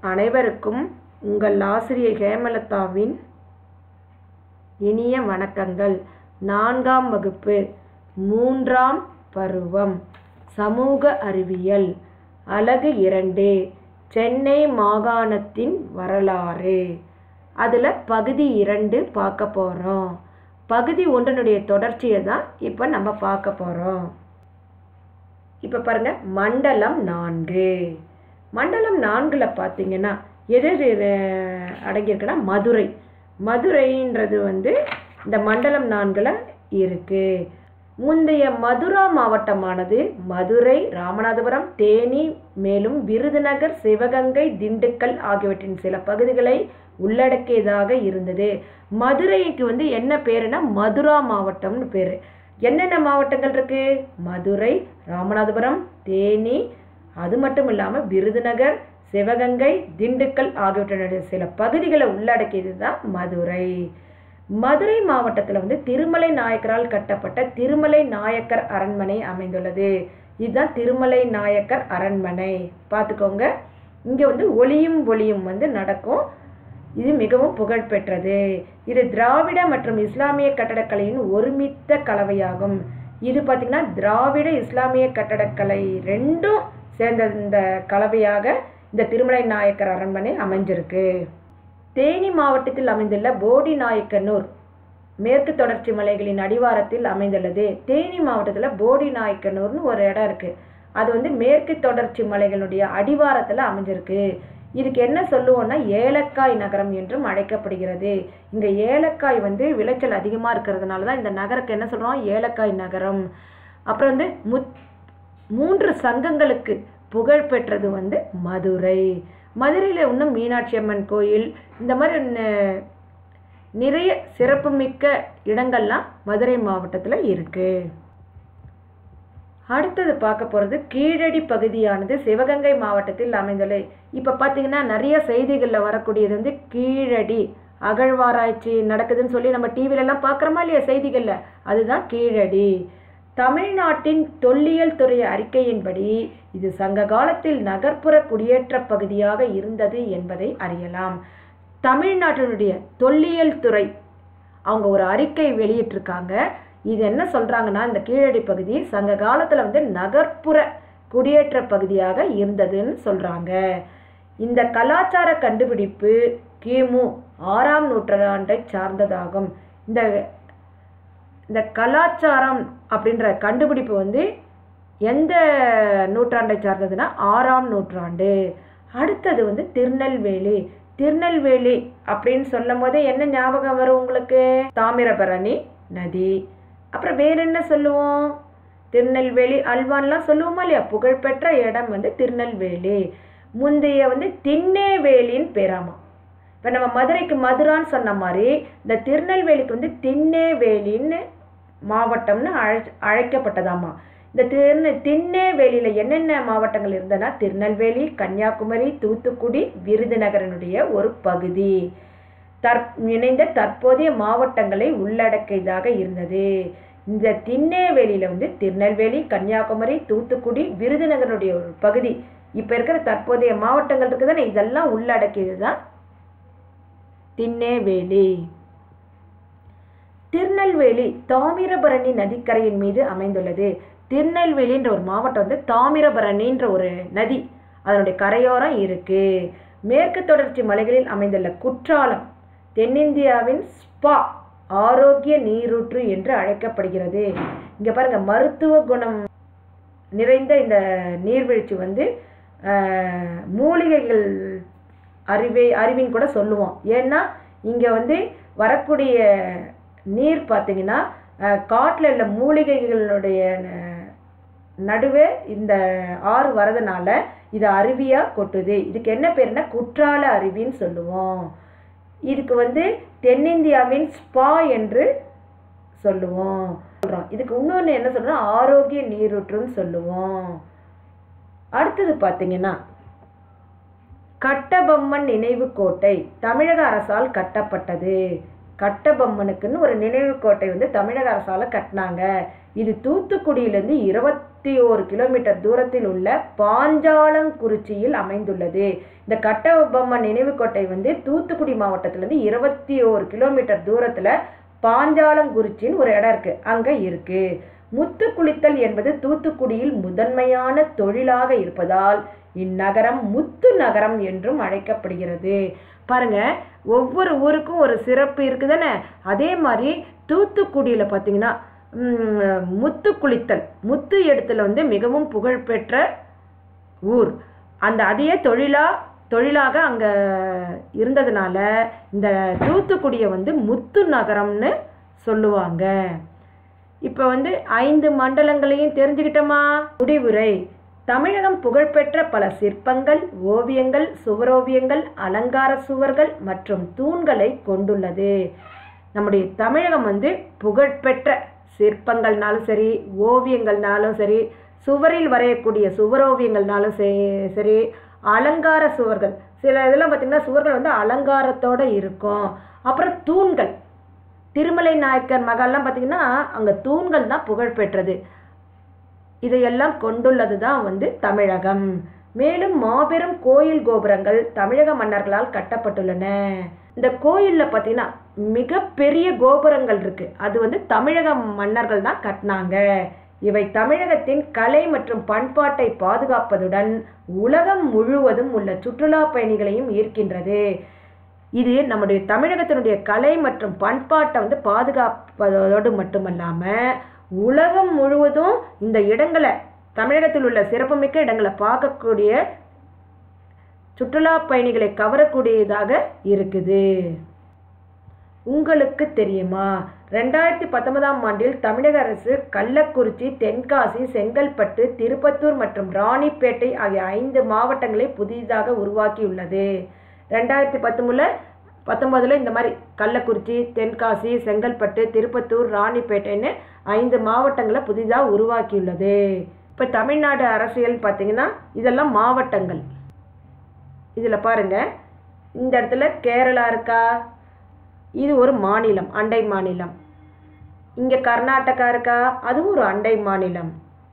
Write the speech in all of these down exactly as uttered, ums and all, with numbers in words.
அனைவருக்கும் உங்கள் ஆசிரியை ஹேமலதாவின் இனிய வணக்கங்கள். நான்காம் வகுப்பு மூன்றாம் பருவம் சமூக அறிவியல் அலகு இரண்டு சென்னை மாகாணத்தின் வரலாறு. அதில் பகுதி இரண்டு பார்க்க போகிறோம். பகுதி ஒன்றினுடைய தொடர்ச்சியை தான் இப்போ நம்ம பார்க்க போகிறோம். இப்போ பாருங்கள், மண்டலம் நான்கு. மண்டலம் நான்கில் பார்த்தீங்கன்னா எது எது அடங்கியிருக்குன்னா மதுரை. மதுரைன்றது வந்து இந்த மண்டலம் நான்கில் இருக்குது. முந்தைய மதுரா மாவட்டமானது மதுரை, ராமநாதபுரம், தேனி, மேலும் விருதுநகர், சிவகங்கை, திண்டுக்கல் ஆகியவற்றின் சில பகுதிகளை உள்ளடக்கியதாக இருந்தது. மதுரைக்கு வந்து என்ன பேருனா மதுரா மாவட்டம்னு பேர். என்னென்ன மாவட்டங்கள் இருக்குது? மதுரை, ராமநாதபுரம், தேனி, அது மட்டும் இல்லாமல் விருதுநகர், சிவகங்கை, திண்டுக்கல் ஆகியவற்றினுடைய சில பகுதிகளை உள்ளடக்கியது தான் மதுரை. மதுரை மாவட்டத்தில் வந்து திருமலை நாயக்கரால் கட்டப்பட்ட திருமலை நாயக்கர் அரண்மனை அமைந்துள்ளது. இதுதான் திருமலை நாயக்கர் அரண்மனை. பார்த்துக்கோங்க, இங்கே வந்து ஒளியும் ஒளியும் வந்து நடக்கும். இது மிகவும் புகழ்பெற்றது. இது திராவிட மற்றும் இஸ்லாமிய கட்டடக்கலையின் ஒருமித்த கலவையாகும். இது பார்த்திங்கன்னா திராவிட இஸ்லாமிய கட்டடக்கலை ரெண்டும் சேர்ந்த இந்த கலவையாக இந்த திருமலை நாயக்கர் அரண்மனை அமைஞ்சிருக்கு. தேனி மாவட்டத்தில் அமைந்துள்ள போடி நாயக்கனூர் மேற்கு தொடர்ச்சி மலைகளின் அடிவாரத்தில் அமைந்துள்ளது. தேனி மாவட்டத்தில் போடி நாயக்கனூர்னு ஒரு இடம் இருக்குது. அது வந்து மேற்கு தொடர்ச்சி மலைகளுடைய அடிவாரத்தில் அமைஞ்சிருக்கு. இதுக்கு என்ன சொல்லுவோம்னா ஏலக்காய் நகரம் என்றும் அழைக்கப்படுகிறது. இங்கே ஏலக்காய் வந்து விளைச்சல் அதிகமாக இருக்கிறதுனால தான் இந்த நகருக்கு என்ன சொல்கிறோம்? ஏலக்காய் நகரம். அப்புறம் வந்து முத் மூன்று சங்கங்களுக்கு புகழ் பெற்றது வந்து மதுரை. மதுரையில் இன்னும் மீனாட்சி அம்மன் கோயில், இந்த மாதிரி நிறைய சிறப்புமிக்க இடங்கள்லாம் மதுரை மாவட்டத்தில் இருக்குது. அடுத்தது பார்க்க போகிறது கீழடி பகுதியானது சிவகங்கை மாவட்டத்தில் அமைந்துள்ளது. இப்போ பார்த்தீங்கன்னா நிறைய செய்திகளில் வரக்கூடியது வந்து கீழடி அகழ்வாராய்ச்சி நடக்குதுன்னு சொல்லி நம்ம டிவிலெலாம் பார்க்குறோமா இல்லையா செய்திகளில், அதுதான் கீழடி. தமிழ்நாட்டின் தொல்லியல் துறை அறிக்கையின்படி இது சங்க காலத்தில் நகர்ப்புற குடியேற்ற பகுதியாக இருந்தது என்பதை அறியலாம். தமிழ்நாட்டினுடைய தொல்லியல் துறை அவங்க ஒரு அறிக்கை வெளியிட்டிருக்காங்க. இது என்ன சொல்கிறாங்கன்னா, இந்த கீழடி பகுதி சங்க காலத்தில் வந்து நகர்ப்புற குடியேற்ற பகுதியாக இருந்ததுன்னு சொல்கிறாங்க. இந்த கலாச்சார கண்டுபிடிப்பு கிமு ஆறாம் நூற்றாண்டை சார்ந்ததாகும். இந்த இந்த கலாச்சாரம் அப்படின்ற கண்டுபிடிப்பு வந்து எந்த நூற்றாண்டை சார்ந்ததுன்னா ஆறாம் நூற்றாண்டு. அடுத்தது வந்து திருநெல்வேலி. திருநெல்வேலி அப்படின்னு சொல்லும் போதே என்ன ஞாபகம் வரும் உங்களுக்கு? தாமிரபரணி நதி. அப்புறம் வேற என்ன சொல்லுவோம்? திருநெல்வேலி அல்வான்லாம் சொல்லுவோமா இல்லையா? புகழ்பெற்ற இடம் வந்து திருநெல்வேலி. முந்தைய வந்து திண்ணேவேலின்னு பேராமா. இப்போ நம்ம மதுரைக்கு மதுரான்னு சொன்ன மாதிரி இந்த திருநெல்வேலிக்கு வந்து திண்ணேவேலின்னு மாவட்டம்னு அழை அழைக்கப்பட்டதாமா. இந்த திரு திண்ணேவேலியில் என்னென்ன மாவட்டங்கள் இருந்ததுன்னா திருநெல்வேலி, கன்னியாகுமரி, தூத்துக்குடி, விருதுநகரனுடைய ஒரு பகுதி தற் இணைந்த தற்போதைய மாவட்டங்களை உள்ளடக்கியதாக இருந்தது. இந்த திண்ணேவேலியில் வந்து திருநெல்வேலி, கன்னியாகுமரி, தூத்துக்குடி, விருதுநகரனுடைய ஒரு பகுதி இப்போ இருக்கிற தற்போதைய மாவட்டங்கள் இருக்குதுன்னு இதெல்லாம் உள்ளடக்கியது தான் திண்ணேவேலி. திருநெல்வேலி தாமிரபரணி நதிக்கரையின் மீது அமைந்துள்ளது. திருநெல்வேலின்ற ஒரு மாவட்டம் வந்து தாமிரபரணின்ற ஒரு நதி அதனுடைய கரையோரம் இருக்குது. மேற்கு தொடர்ச்சி மலைகளில் அமைந்துள்ள குற்றாலம் தென்னிந்தியாவின் ஸ்பா ஆரோக்கிய நீரூற்று என்று அழைக்கப்படுகிறது. இங்கே பாருங்கள், மருத்துவ குணம் நிறைந்த இந்த நீர்வீழ்ச்சி வந்து மூலிகைகள் அறிவை அறிவின்னு கூட சொல்லுவோம். ஏன்னா இங்கே வந்து வரக்கூடிய நீர் பார்த்திங்கன்னா காட்டில் உள்ள மூலிகைகளுடைய நடுவே இந்த ஆறு வரதுனால இது அருவியாக கொட்டுது. இதுக்கு என்ன பேருனா குற்றால அருவின்னு சொல்லுவோம். இதுக்கு வந்து தென்னிந்தியாவின் ஸ்பா என்று சொல்லுவோம். இதுக்கு இன்னொன்று என்ன சொல்கிறோம்? ஆரோக்கிய நீரூற்றுன்னு சொல்லுவோம். அடுத்தது பார்த்திங்கன்னா கட்டபொம்மன் நினைவு கோட்டை தமிழக அரசால் கட்டப்பட்டது. கட்டபொம்மனுக்குன்னு ஒரு நினைவு கோட்டை வந்து தமிழக அரசால் கட்டினாங்க. இது தூத்துக்குடியிலிருந்து இருபத்தி ஓரு கிலோமீட்டர் தூரத்தில் உள்ள பாஞ்சாலங்குறிச்சியில் அமைந்துள்ளது. இந்த கட்டபொம்மன் நினைவு கோட்டை வந்து தூத்துக்குடி மாவட்டத்திலிருந்து இருபத்தி ஓரு கிலோமீட்டர் தூரத்தில் பாஞ்சாலங்குறிச்சின்னு ஒரு இடம் இருக்குது, அங்கே இருக்குது. முத்து குளித்தல் என்பது தூத்துக்குடியில் முதன்மையான தொழிலாக இருப்பதால் இந்நகரம் முத்து நகரம் என்றும் அழைக்கப்படுகிறது. பாருங்க, ஒவ்வொரு ஊருக்கும் ஒரு சிறப்பு இருக்குதானே, அதே மாதிரி தூத்துக்குடியில் பார்த்தீங்கன்னா முத்து குளித்தல் முத்து இடத்துல வந்து மிகவும் புகழ்பெற்ற ஊர். அந்த அதையே தொழிலா தொழிலாக அங்கே இருந்ததுனால இந்த தூத்துக்குடியை வந்து முத்து நகரம்னு சொல்லுவாங்க. இப்போ வந்து ஐந்து மண்டலங்களையும் தெரிஞ்சுக்கிட்டோமா? முடிவுரை. தமிழகம் புகழ்பெற்ற பல சிற்பங்கள், ஓவியங்கள், சுவரோவியங்கள், அலங்கார சுவர்கள் மற்றும் தூண்களை கொண்டுள்ளது. நம்முடைய தமிழகம் வந்து புகழ்பெற்ற சிற்பங்கள்னாலும் சரி, ஓவியங்கள்னாலும் சரி, சுவரில் வரையக்கூடிய சுவரோவியங்கள்னாலும் சரி, அலங்கார சுவர்கள், சில இதெல்லாம் பார்த்திங்கன்னா சுவர்கள் வந்து அலங்காரத்தோடு இருக்கும். அப்புறம் தூண்கள், திருமலை நாயக்கர் மகால்லாம் பார்த்திங்கன்னா அங்கே தூண்கள் தான் புகழ்பெற்றது. இதையெல்லாம் கொண்டுள்ளது தான் வந்து தமிழகம். மேலும் மாபெரும் கோயில் கோபுரங்கள் தமிழக மன்னர்களால் கட்டப்பட்டுள்ளன. இந்த கோயிலில் பார்த்தீங்கன்னா மிகப்பெரிய கோபுரங்கள் இருக்குது, அது வந்து தமிழக மன்னர்கள் தான் கட்டினாங்க. இவை தமிழகத்தின் கலை மற்றும் பண்பாட்டை பாதுகாப்பதுடன் உலகம் முழுவதும் உள்ள சுற்றுலா பயணிகளையும் ஈர்க்கின்றது. இது நம்முடைய தமிழகத்தினுடைய கலை மற்றும் பண்பாட்டை வந்து பாதுகாப்பதோடு மட்டுமல்லாமல் உலகம் முழுவதும் இந்த இடங்களை, தமிழகத்தில் உள்ள சிறப்புமிக்க இடங்களை பார்க்கக்கூடிய சுற்றுலா பயணிகளை கவரக்கூடியதாக இருக்குது. உங்களுக்கு தெரியுமா, ரெண்டாயிரத்தி பத்தொன்பதாம் ஆண்டில் தமிழக அரசு கள்ளக்குறிச்சி, தென்காசி, செங்கல்பட்டு, திருப்பத்தூர் மற்றும் ராணிப்பேட்டை ஆகிய ஐந்து மாவட்டங்களை புதிதாக உருவாக்கியுள்ளது. ரெண்டாயிரத்தி பத்தொன்பதுல பத்தொன்பதுல இந்த மாதிரி கள்ளக்குறிச்சி, தென்காசி, செங்கல்பட்டு, திருப்பத்தூர், ராணிப்பேட்டைன்னு ஐந்து மாவட்டங்களை புதிதாக உருவாக்கியுள்ளது. இப்போ தமிழ்நாடு அரசியல் பார்த்தீங்கன்னா இதெல்லாம் மாவட்டங்கள். இதில் பாருங்கள், இந்த இடத்துல கேரளா இருக்கா, இது ஒரு மாநிலம், அண்டை மாநிலம். இங்கே கர்நாடகா இருக்கா, அதுவும் ஒரு அண்டை மாநிலம்.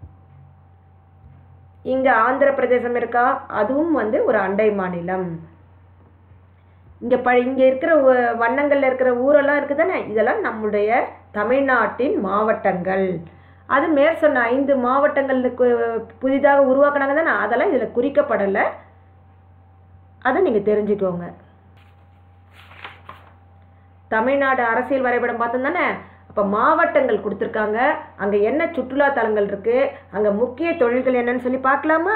இங்கே ஆந்திர பிரதேசம் இருக்கா, அதுவும் வந்து ஒரு அண்டை மாநிலம். இங்கே ப இங்கே இருக்கிற வண்ணங்களில் இருக்கிற ஊரெல்லாம் இருக்குது தானே, இதெல்லாம் நம்முடைய தமிழ்நாட்டின் மாவட்டங்கள். அது மேற் சொன்ன ஐந்து மாவட்டங்களுக்கு புதிதாக உருவாக்கினாங்க தானே, அதெல்லாம் இதில் குறிக்கப்படலை, அதை நீங்கள் தெரிஞ்சுக்கோங்க. தமிழ்நாடு அரசியல் வரைபடம் பார்த்தோம் தானே, அப்போ மாவட்டங்கள் கொடுத்துருக்காங்க, அங்கே என்ன சுற்றுலா தலங்கள் இருக்குது, அங்கே முக்கிய தொழில்கள் என்னன்னு சொல்லி பார்க்கலாமா?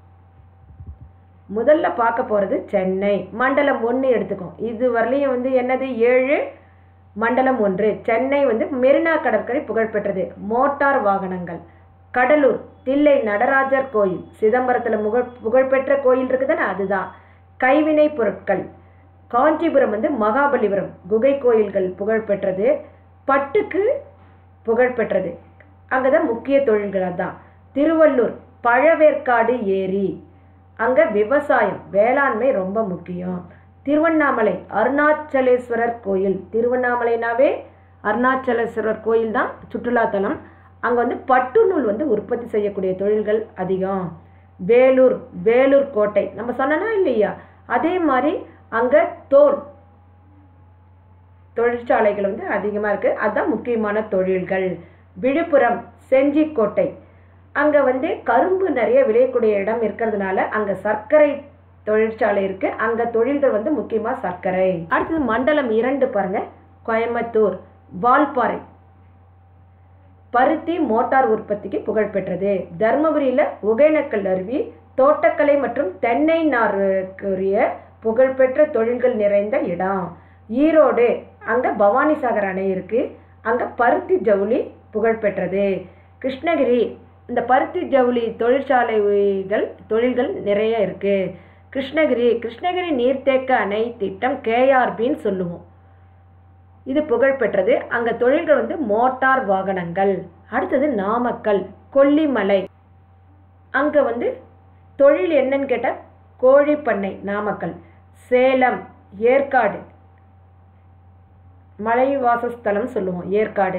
முதல்ல பார்க்க போகிறது சென்னை மண்டலம் ஒன்று எடுத்துக்கோம். இது வரலையும் வந்து என்னது, ஏழு மண்டலம் ஒன்று. சென்னை வந்து மெரினா கடற்கரை புகழ்பெற்றது. மோட்டார் வாகனங்கள். கடலூர் தில்லை நடராஜர் கோயில், சிதம்பரத்தில் முகழ் புகழ்பெற்ற கோயில் இருக்குதுன்னு அதுதான். கைவினை பொருட்கள். காஞ்சிபுரம் வந்து மகாபலிபுரம் குகை கோயில்கள் புகழ்பெற்றது. பட்டுக்கு புகழ்பெற்றது, அங்கே தான் முக்கிய தொழில்கள் அதுதான். திருவள்ளூர் பழவேற்காடு ஏரி, அங்கே விவசாயம் வேளாண்மை ரொம்ப முக்கியம். திருவண்ணாமலை அருணாச்சலேஸ்வரர் கோயில், திருவண்ணாமலைனாவே அருணாச்சலேஸ்வரர் கோயில் தான் சுற்றுலாத்தலம். அங்கே வந்து பட்டு நூல் வந்து உற்பத்தி செய்யக்கூடிய தொழில்கள் அதிகம். வேலூர் வேலூர் கோட்டை நம்ம சொன்னனா இல்லையா, அதே மாதிரி அங்கே தோல் தொழிற்சாலைகள் வந்து அதிகமாக இருக்குது, அதுதான் முக்கியமான தொழில்கள். விழுப்புரம் செஞ்சிக்கோட்டை, அங்கே வந்து கரும்பு நிறைய விளையக்கூடிய இடம் இருக்கிறதுனால அங்கே சர்க்கரை தொழிற்சாலை இருக்குது, அங்கே தொழில்கள் வந்து முக்கியமாக சர்க்கரை. அடுத்தது மண்டலம் இரண்டு பாருங்கள், கோயம்புத்தூர் வால்பாறை பருத்தி மோட்டார் உற்பத்திக்கு புகழ்பெற்றது. தர்மபுரியில் ஒகேனக்கல் அருவி, தோட்டக்கலை மற்றும் தென்னை நாருக்குரிய புகழ்பெற்ற தொழில்கள் நிறைந்த இடம். ஈரோடு அங்கே பவானிசாகர் அணை இருக்குது, அங்கே பருத்தி ஜவுளி புகழ்பெற்றது. கிருஷ்ணகிரி இந்த பருத்தி ஜவுளி தொழிற்சாலைகள் தொழில்கள் நிறைய இருக்குது. கிருஷ்ணகிரி கிருஷ்ணகிரி நீர்த்தேக்க அணை திட்டம் கேஆர்பின்னு சொல்லுவோம், இது புகழ்பெற்றது. அங்கே தொழில்கள் வந்து மோட்டார் வாகனங்கள். அடுத்தது நாமக்கல் கொல்லிமலை, அங்கே வந்து தொழில் என்னன்னு கேட்டால் கோழிப்பண்ணை நாமக்கல். சேலம் ஏற்காடு மலை வாசஸ்தலம் சொல்லுவோம் ஏற்காடு.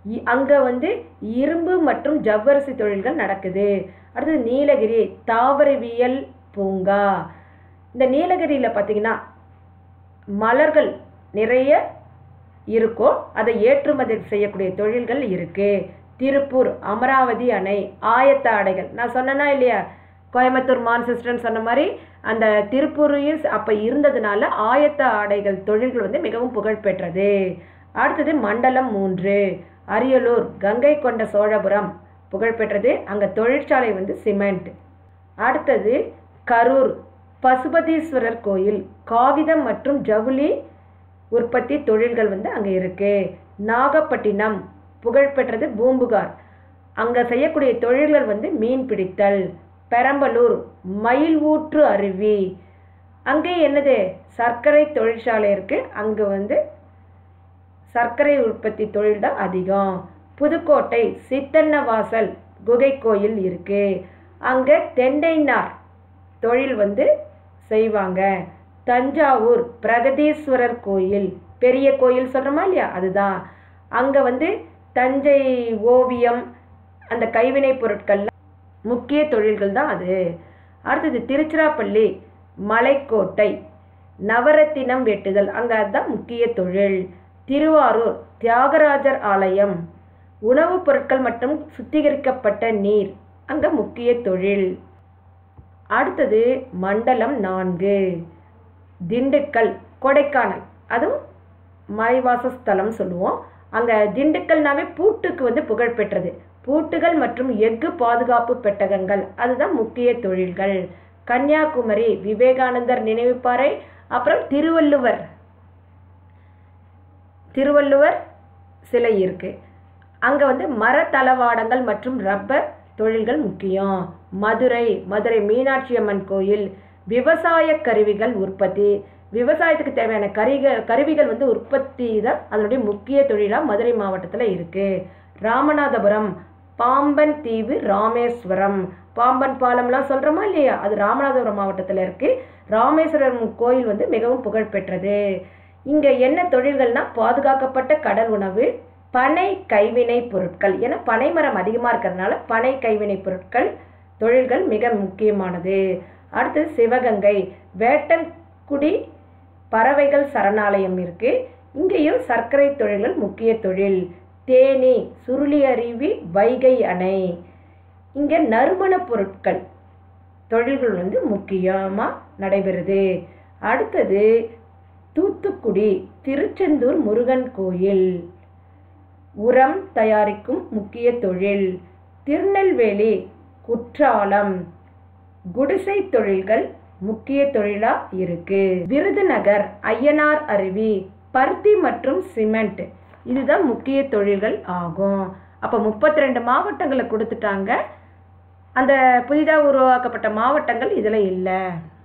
அங்கே வந்து இரும்பு மற்றும் ஜவ்வரிசி தொழில்கள் நடக்குது. அடுத்தது நீலகிரி தாவரவியல் பூங்கா. இந்த நீலகிரியில் பார்த்திங்கன்னா மலர்கள் நிறைய இருக்கும், அதை ஏற்றுமதி செய்யக்கூடிய தொழில்கள் இருக்குது. திருப்பூர் அமராவதி அணை ஆயத்த ஆடைகள். நான் சொன்னேன்னா இல்லையா, கோயம்புத்தூர் மான்செஸ்டர்னு சொன்ன மாதிரி அந்த திருப்பூரையும் அப்போ இருந்ததுனால ஆயத்த ஆடைகள் தொழில்கள் வந்து மிகவும் புகழ்பெற்றது. அடுத்தது மண்டலம் மூன்று அரியலூர் கங்கை கொண்ட சோழபுரம் புகழ்பெற்றது, அங்கே தொழிற்சாலை வந்து சிமெண்ட். அடுத்தது கரூர் பசுபதீஸ்வரர் கோயில் காகிதம் மற்றும் ஜவுளி உற்பத்தி தொழில்கள் வந்து அங்கே இருக்குது. நாகப்பட்டினம் புகழ்பெற்றது பூம்புகார், அங்கே செய்யக்கூடிய தொழில்கள் வந்து மீன் பிடித்தல். பெரம்பலூர் மயில் ஊற்று அருவி, அங்கே என்னது சர்க்கரை தொழிற்சாலை இருக்குது, அங்கே வந்து சர்க்கரை உற்பத்தி தொழில் தான் அதிகம். புதுக்கோட்டை சித்தன்னவாசல் குகை கோயில் இருக்குது, அங்கே தெண்டைநார் தொழில் வந்து செய்வாங்க. தஞ்சாவூர் பிரகதீஸ்வரர் கோயில் பெரிய கோயில் சொல்கிறோமா இல்லையா, அதுதான். அங்கே வந்து தஞ்சை ஓவியம் அந்த கைவினை பொருட்கள் முக்கிய தொழில்கள் தான் அது. அடுத்தது திருச்சிராப்பள்ளி மலைக்கோட்டை நவரத்தினம் வெட்டுதல், அங்கே அதுதான் முக்கிய தொழில். திருவாரூர் தியாகராஜர் ஆலயம் உணவுப் பொருட்கள் மற்றும் சுத்திகரிக்கப்பட்ட நீர், அங்கே முக்கிய தொழில். அடுத்தது மண்டலம் நான்கு திண்டுக்கல் கொடைக்கானல், அதுவும் மலைவாசஸ்தலம் சொல்லுவோம். அங்கே திண்டுக்கல்னாவே பூட்டுக்கு வந்து புகழ்பெற்றது, பூட்டுகள் மற்றும் எஃகு பாதுகாப்பு பெட்டகங்கள், அதுதான் முக்கிய தொழில்கள். கன்னியாகுமரி விவேகானந்தர் நினைவுப்பாறை, அப்புறம் திருவள்ளுவர் திருவள்ளுவர் சிலை இருக்குது, அங்கே வந்து மர தளவாடங்கள் மற்றும் ரப்பர் தொழில்கள் முக்கியம். மதுரை மதுரை மீனாட்சி அம்மன் கோயில் விவசாய கருவிகள் உற்பத்தி, விவசாயத்துக்கு தேவையான கருவிகள் கருவிகள் வந்து உற்பத்தி தான் அதனுடைய முக்கிய தொழிலாக மதுரை மாவட்டத்தில் இருக்குது. ராமநாதபுரம் பாம்பன் தீவு ராமேஸ்வரம், பாம்பன் பாலம்லாம் சொல்கிறோமா இல்லையா, அது ராமநாதபுரம் மாவட்டத்தில் இருக்குது. ராமேஸ்வரம் கோயில் வந்து மிகவும் புகழ்பெற்றது. இங்கே என்ன தொழில்கள்னால் பாதுகாக்கப்பட்ட கடல் உணவு, பனை கைவினை பொருட்கள், ஏன்னா பனை மரம் அதிகமாக இருக்கிறதுனால பனை கைவினை பொருட்கள் தொழில்கள் மிக முக்கியமானது. அடுத்தது சிவகங்கை வேட்டங்குடி பறவைகள் சரணாலயம் இருக்குது, இங்கேயும் சர்க்கரை தொழில்கள் முக்கிய தொழில். தேனி சுருளி அருவி வைகை அணை, இங்கே நறுமண பொருட்கள் தொழில்கள் வந்து முக்கியமாக நடைபெறுது. அடுத்தது தூத்துக்குடி திருச்செந்தூர் முருகன் கோயில் உரம் தயாரிக்கும் முக்கிய தொழில். திருநெல்வேலி குற்றாலம் குடிசை தொழில்கள் முக்கிய தொழிலாக இருக்குது. விருதுநகர் ஐயனார் அருவி பருத்தி மற்றும் சிமெண்ட், இதுதான் முக்கிய தொழில்கள் ஆகும். அப்போ முப்பத்தி ரெண்டு மாவட்டங்களை கொடுத்துட்டாங்க, அந்த புதிதாக உருவாக்கப்பட்ட மாவட்டங்கள் இதில் இல்லை.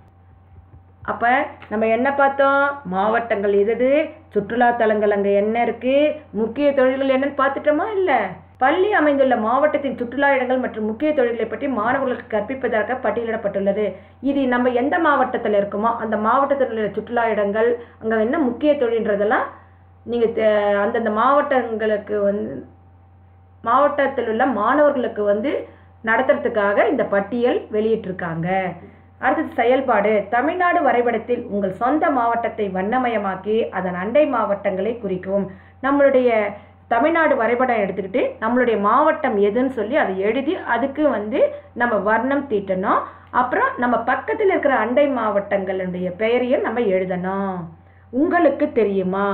அப்போ நம்ம என்ன பார்த்தோம், மாவட்டங்கள் எது, சுற்றுலாத்தலங்கள் அங்கே என்ன இருக்குது, முக்கிய தொழில்கள் என்னன்னு பார்த்துட்டோமா இல்லை. பள்ளி அமைந்துள்ள மாவட்டத்தின் சுற்றுலா இடங்கள் மற்றும் முக்கிய தொழில்களை பற்றி மாணவர்களுக்கு கற்பிப்பதற்காக பட்டியலிடப்பட்டுள்ளது. இது நம்ம எந்த மாவட்டத்தில் இருக்குமோ அந்த மாவட்டத்தில் உள்ள சுற்றுலா இடங்கள், அங்கே என்ன முக்கிய தொழில்ன்றதெல்லாம் நீங்கள் அந்தந்த மாவட்டங்களுக்கு வந்து மாவட்டத்தில் உள்ள மாணவர்களுக்கு வந்து நடத்துறதுக்காக இந்த பட்டியல் வெளியிட்டிருக்காங்க. அடுத்தது செயல்பாடு. தமிழ்நாடு வரைபடத்தில் உங்கள் சொந்த மாவட்டத்தை வண்ணமயமாக்கி அதன் அண்டை மாவட்டங்களை குறிக்கவும். நம்மளுடைய தமிழ்நாடு வரைபடம் எடுத்துக்கிட்டு நம்மளுடைய மாவட்டம் எதுன்னு சொல்லி அதை எழுதி அதுக்கு வந்து நம்ம வர்ணம் தீட்டணும். அப்புறம் நம்ம பக்கத்தில் இருக்கிற அண்டை மாவட்டங்களுடைய பெயரையும் நம்ம எழுதணும். உங்களுக்கு தெரியுமா,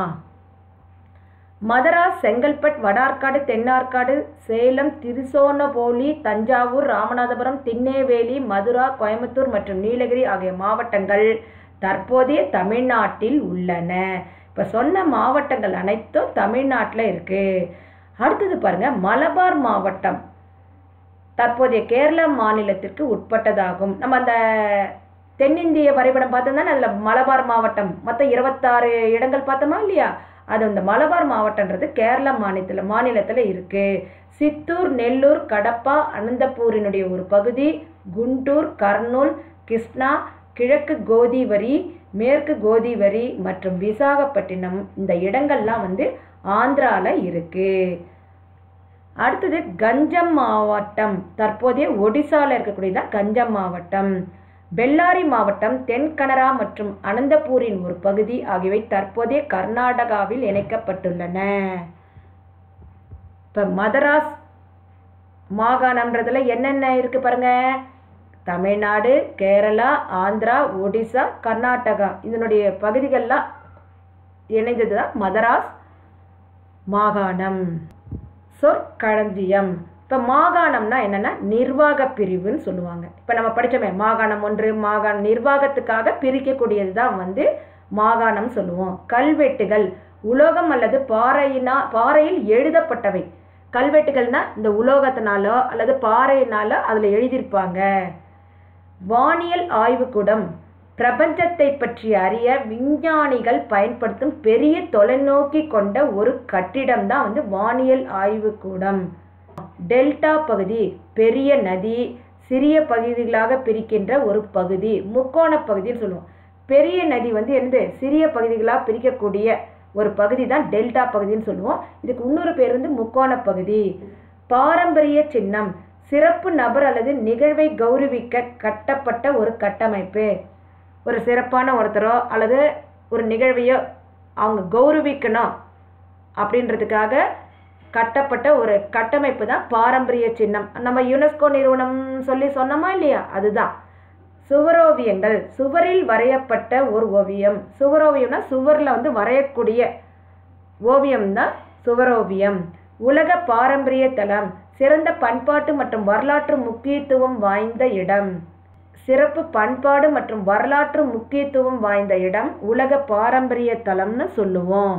மதராஸ் செங்கல்பட்டு வடார்காடு தென்னார்காடு சேலம் திருசோனபோலி தஞ்சாவூர் ராமநாதபுரம் திருநெல்வேலி மதுரா கோயம்புத்தூர் மற்றும் நீலகிரி ஆகிய மாவட்டங்கள் தற்போதைய தமிழ்நாட்டில் உள்ளன. இப்போ சொன்ன மாவட்டங்கள் அனைத்தும் தமிழ்நாட்டில் இருக்குது. அடுத்தது பாருங்கள், மலபார் மாவட்டம் தற்போதைய கேரளா மாநிலத்திற்கு உட்பட்டதாகும். நம்ம அந்த தென்னிந்திய வரைபடம் பார்த்தோம்னா அதில் மலபார் மாவட்டம் மொத்தம் இருபத்தாறு இடங்கள் பார்த்தோமா இல்லையா, அது அந்த மலபார் மாவட்டன்றது கேரளா மாநிலத்தில் மாநிலத்தில் இருக்குது. சித்தூர் நெல்லூர் கடப்பா அனந்தபூரினுடைய ஒரு பகுதி, குண்டூர் கர்னூல் கிருஷ்ணா கிழக்கு கோதிவரி மேற்கு கோதிவரி மற்றும் விசாகப்பட்டினம் இந்த இடங்கள்லாம் வந்து ஆந்திராவில் இருக்குது. அடுத்தது கஞ்சம் மாவட்டம், தற்போதைய ஒடிசாவில் இருக்கக்கூடியதான் கஞ்சம் மாவட்டம். பெல்லாரி மாவட்டம் தென் கனரா மற்றும் அனந்தபூரின் ஒரு பகுதி ஆகியவை தற்போதைய கர்நாடகாவில் இணைக்கப்பட்டுள்ளன. இப்போ மதராஸ் மாகாணம்ன்றதுல என்னென்ன இருக்கு பாருங்க. தமிழ்நாடு, கேரளா, ஆந்திரா, ஒடிசா, கர்நாடகா இதனுடைய பகுதிகள்லாம் இணைந்தது தான் மதராஸ் மாகாணம். சொற்களஞ்சியம். இப்போ மாகாணம்னா என்னென்னா நிர்வாக பிரிவுன்னு சொல்லுவாங்க. இப்போ நம்ம படித்தோமே மாகாணம் ஒன்று, மாகாணம் நிர்வாகத்துக்காக பிரிக்கக்கூடியது தான் வந்து மாகாணம் சொல்லுவோம். கல்வெட்டுகள் உலோகம் அல்லது பாறையினா பாறையில் எழுதப்பட்டவை. கல்வெட்டுகள்னா இந்த உலோகத்தினாலோ அல்லது பாறையினாலோ அதில் எழுதியிருப்பாங்க. வானியல் ஆய்வுக்கூடம் பிரபஞ்சத்தை பற்றி அறிய விஞ்ஞானிகள் பயன்படுத்தும் பெரிய தொலைநோக்கி கொண்ட ஒரு கட்டிடம் தான் வந்து வானியல் ஆய்வுக்கூடம். டெல்டா பகுதி பெரிய நதி சிறிய பகுதிகளாக பிரிக்கின்ற ஒரு பகுதி, முக்கோண பகுதின்னு சொல்லுவோம். பெரிய நதி வந்து என்னது சிறிய பகுதிகளாக பிரிக்கக்கூடிய ஒரு பகுதி தான் டெல்டா பகுதின்னு சொல்லுவோம். இதுக்கு இன்னொரு பேர் வந்து முக்கோண பகுதி. பாரம்பரிய சின்னம் சிறப்பு நபர் அல்லது நிகழ்வை கௌரவிக்க கட்டப்பட்ட ஒரு கட்டமைப்பு. ஒரு சிறப்பான ஒருத்தரோ அல்லது ஒரு நிகழ்வையோ அவங்க கௌரவிக்கணும் அப்படின்றதுக்காக கட்டப்பட்ட ஒரு கட்டமைப்பு தான் பாரம்பரிய சின்னம். நம்ம யுனெஸ்கோ நிறுவனம் சொல்லி சொன்னோமா இல்லையா, அதுதான். சுவரோவியங்கள் சுவரில் வரையப்பட்ட ஒரு ஓவியம். சுவரோவியம்னா சுவரில் வந்து வரையக்கூடிய ஓவியம் தான் சுவரோவியம். உலக பாரம்பரிய தலம் சிறந்த பண்பாட்டு மற்றும் வரலாற்று முக்கியத்துவம் வாய்ந்த இடம். சிறப்பு பண்பாடு மற்றும் வரலாற்று முக்கியத்துவம் வாய்ந்த இடம் உலக பாரம்பரிய தலம்னு சொல்லுவோம்.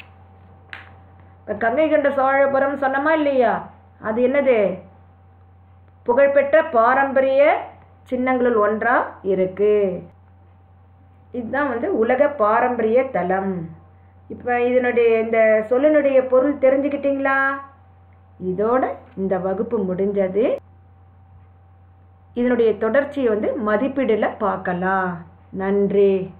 கங்கை கொண்ட சோழபுரம் சொன்னமா இல்லையா, அது என்னது புகழ்பெற்ற பாரம்பரிய சின்னங்களுள் ஒன்றா இருக்கு. இதுதான் வந்து உலக பாரம்பரிய தலம். இப்போ இதனுடைய இந்த சொல்லினுடைய பொருள் தெரிஞ்சுக்கிட்டீங்களா? இதோட இந்த வகுப்பு முடிஞ்சது. இதனுடைய தொடர்ச்சியை வந்து மதிப்பீடுல பார்க்கலாம். நன்றி.